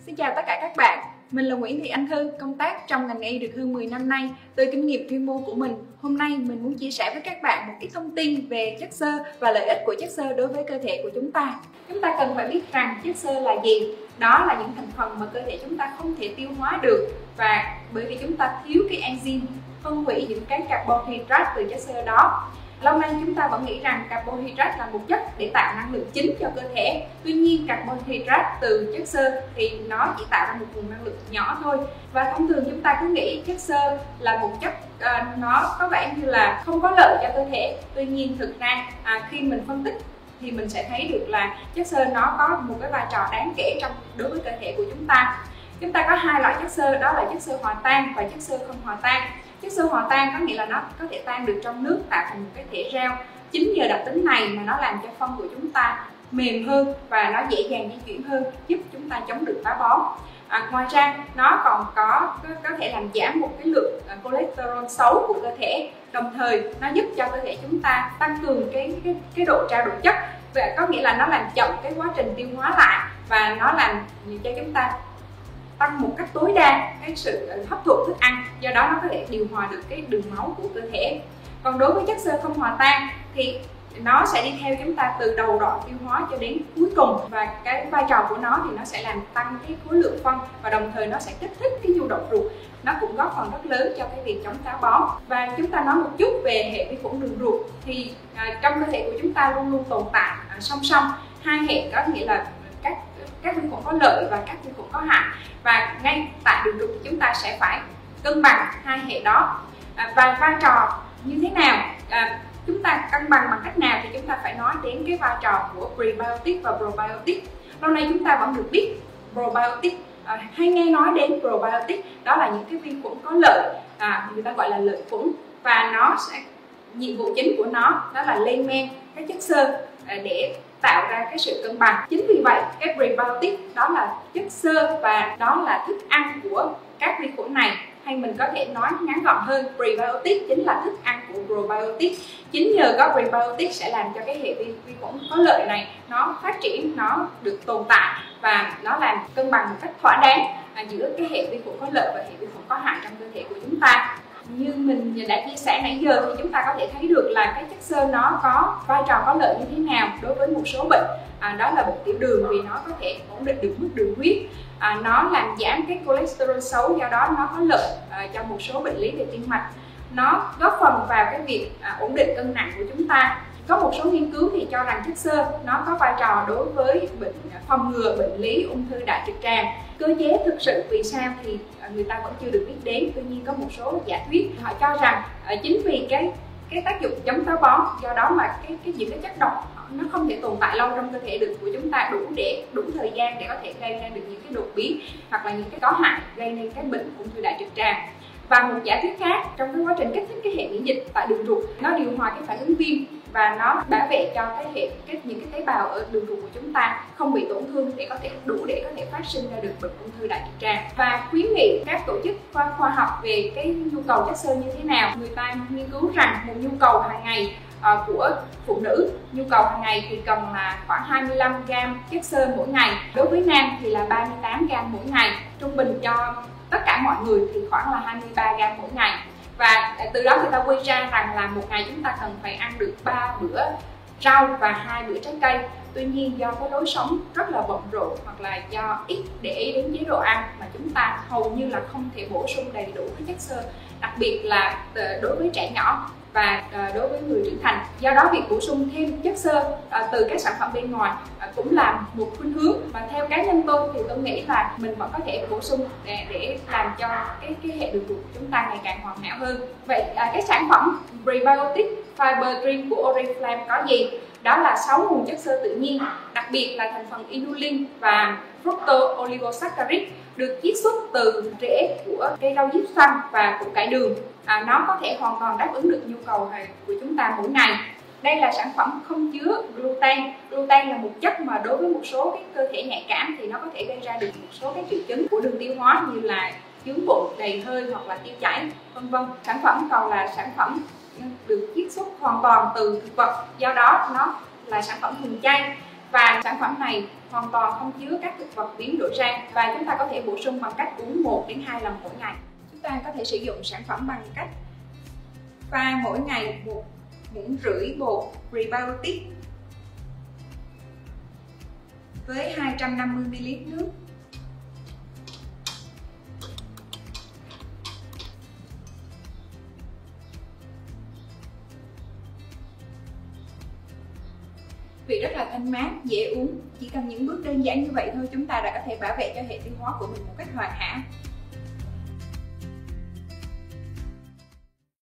Xin chào tất cả các bạn, mình là Nguyễn Thị Anh Thư, công tác trong ngành y được hơn 10 năm nay. Từ kinh nghiệm chuyên môn của mình, hôm nay mình muốn chia sẻ với các bạn một ít thông tin về chất xơ và lợi ích của chất xơ đối với cơ thể của chúng ta. Chúng ta cần phải biết rằng chất xơ là gì. Đó là những thành phần mà cơ thể chúng ta không thể tiêu hóa được, và bởi vì chúng ta thiếu cái enzyme phân hủy những cái carbohydrate từ chất xơ đó. Lâu nay chúng ta vẫn nghĩ rằng carbohydrate là một chất để tạo năng lượng chính cho cơ thể. Tuy nhiên carbohydrate từ chất xơ thì nó chỉ tạo ra một nguồn năng lượng nhỏ thôi. Và thông thường chúng ta cứ nghĩ chất xơ là một chất nó có vẻ như là không có lợi cho cơ thể. Tuy nhiên thực ra khi mình phân tích thì mình sẽ thấy được là chất xơ nó có một cái vai trò đáng kể đối với cơ thể của chúng ta. Chúng ta có hai loại chất xơ, đó là chất xơ hòa tan và chất xơ không hòa tan. Chất xơ hòa tan có nghĩa là nó có thể tan được trong nước tạo thành một cái thể gel. Chính nhờ đặc tính này mà nó làm cho phân của chúng ta mềm hơn và nó dễ dàng di chuyển hơn, giúp chúng ta chống được táo bón. Ngoài ra nó còn có thể làm giảm một cái lượng cholesterol xấu của cơ thể, đồng thời nó giúp cho cơ thể chúng ta tăng cường cái độ trao đổi chất, và có nghĩa là nó làm chậm cái quá trình tiêu hóa lại, và nó làm cho chúng ta tăng một cách tối đa cái sự hấp thụ thức ăn, do đó nó có thể điều hòa được cái đường máu của cơ thể. Còn đối với chất xơ không hòa tan thì nó sẽ đi theo chúng ta từ đầu đoạn tiêu hóa cho đến cuối cùng, và cái vai trò của nó thì nó sẽ làm tăng cái khối lượng phân, và đồng thời nó sẽ kích thích cái nhu động ruột. Nó cũng góp phần rất lớn cho cái việc chống táo bón. Và chúng ta nói một chút về hệ vi khuẩn đường ruột thì trong cơ thể của chúng ta luôn luôn tồn tại song song hai hệ, có nghĩa là các vi khuẩn có lợi và các vi khuẩn có hại, và ngay tại đường ruột chúng ta sẽ phải cân bằng hai hệ đó. Và vai trò như thế nào, chúng ta cân bằng bằng cách nào thì chúng ta phải nói đến cái vai trò của prebiotic và probiotic. Lâu nay chúng ta vẫn được biết probiotic, hay nghe nói đến probiotic, đó là những cái vi khuẩn có lợi, người ta gọi là lợi khuẩn, và nó sẽ nhiệm vụ chính của nó đó là lên men các chất xơ để tạo ra cái sự cân bằng. Chính vì vậy cái prebiotic đó là chất xơ và đó là thức ăn của các vi khuẩn này, hay mình có thể nói ngắn gọn hơn, prebiotic chính là thức ăn của probiotic. Chính nhờ có prebiotic sẽ làm cho cái hệ vi khuẩn có lợi này nó phát triển, nó được tồn tại, và nó làm cân bằng một cách thỏa đáng giữa cái hệ vi khuẩn có lợi và hệ vi khuẩn có hại trong cơ thể của chúng ta. Như mình đã chia sẻ nãy giờ thì chúng ta có thể thấy được là cái chất xơ nó có vai trò có lợi như thế nào đối với một số bệnh, đó là bệnh tiểu đường, vì nó có thể ổn định được mức đường huyết, nó làm giảm cái cholesterol xấu, do đó nó có lợi cho một số bệnh lý về tim mạch, nó góp phần vào cái việc ổn định cân nặng của chúng ta. Có một số nghiên cứu thì cho rằng chất xơ nó có vai trò đối với phòng ngừa bệnh lý ung thư đại trực tràng. Cơ chế thực sự vì sao thì người ta vẫn chưa được biết đến. Tuy nhiên có một số giả thuyết họ cho rằng chính vì cái tác dụng chống táo bón, do đó mà những cái chất độc nó không thể tồn tại lâu trong cơ thể được của chúng ta, đủ thời gian để có thể gây ra được những cái đột biến hoặc là những cái có hại gây nên cái bệnh ung thư đại trực tràng. Và một giả thuyết khác, trong cái quá trình kích thích cái hệ miễn dịch tại đường ruột, nó điều hòa cái phản ứng viêm và nó bảo vệ cho những cái tế bào ở đường ruột của chúng ta không bị tổn thương để có thể phát sinh ra được bệnh ung thư đại trực tràng. Và khuyến nghị các tổ chức khoa học về cái nhu cầu chất xơ như thế nào. Người ta nghiên cứu rằng một nhu cầu hàng ngày của phụ nữ, nhu cầu hàng ngày thì cần là khoảng 25 gram chất xơ mỗi ngày. Đối với nam thì là 38 gram mỗi ngày. Trung bình cho tất cả mọi người thì khoảng là 23 gram mỗi ngày. Và từ đó người ta quy ra rằng là một ngày chúng ta cần phải ăn được 3 bữa rau và 2 bữa trái cây. Tuy nhiên do cái lối sống rất là bận rộn hoặc là do ít để ý đến chế độ ăn mà chúng ta hầu như là không thể bổ sung đầy đủ cái chất xơ, đặc biệt là đối với trẻ nhỏ và đối với người trưởng thành. Do đó việc bổ sung thêm chất xơ từ các sản phẩm bên ngoài cũng là một khuynh hướng, và theo cá nhân tôi thì tôi nghĩ là mình vẫn có thể bổ sung để làm cho cái hệ đường ruột của chúng ta ngày càng hoàn hảo hơn. Vậy cái sản phẩm prebiotic fiber drink của Oriflame có gì? Đó là 6 nguồn chất xơ tự nhiên, đặc biệt là thành phần inulin và fructose oligosaccharide được chiết xuất từ rễ của cây rau diếp xoăn và củ cải đường. Nó có thể hoàn toàn đáp ứng được nhu cầu của chúng ta mỗi ngày. Đây là sản phẩm không chứa gluten. Gluten là một chất mà đối với một số cái cơ thể nhạy cảm thì nó có thể gây ra được một số cái triệu chứng của đường tiêu hóa như là chướng bụng, đầy hơi hoặc là tiêu chảy, vân vân. Sản phẩm còn là sản phẩm được chiết xuất hoàn toàn từ thực vật, do đó nó là sản phẩm thuần chay. Và sản phẩm này hoàn toàn không chứa các thực vật biến đổi gen và chúng ta có thể bổ sung bằng cách uống 1 đến 2 lần mỗi ngày. Chúng ta có thể sử dụng sản phẩm bằng cách pha mỗi ngày 1,5 muỗng bột prebiotic với 250 ml nước. Vị rất là thanh mát, dễ uống. Chỉ cần những bước đơn giản như vậy thôi, chúng ta đã có thể bảo vệ cho hệ tiêu hóa của mình một cách hoàn hảo.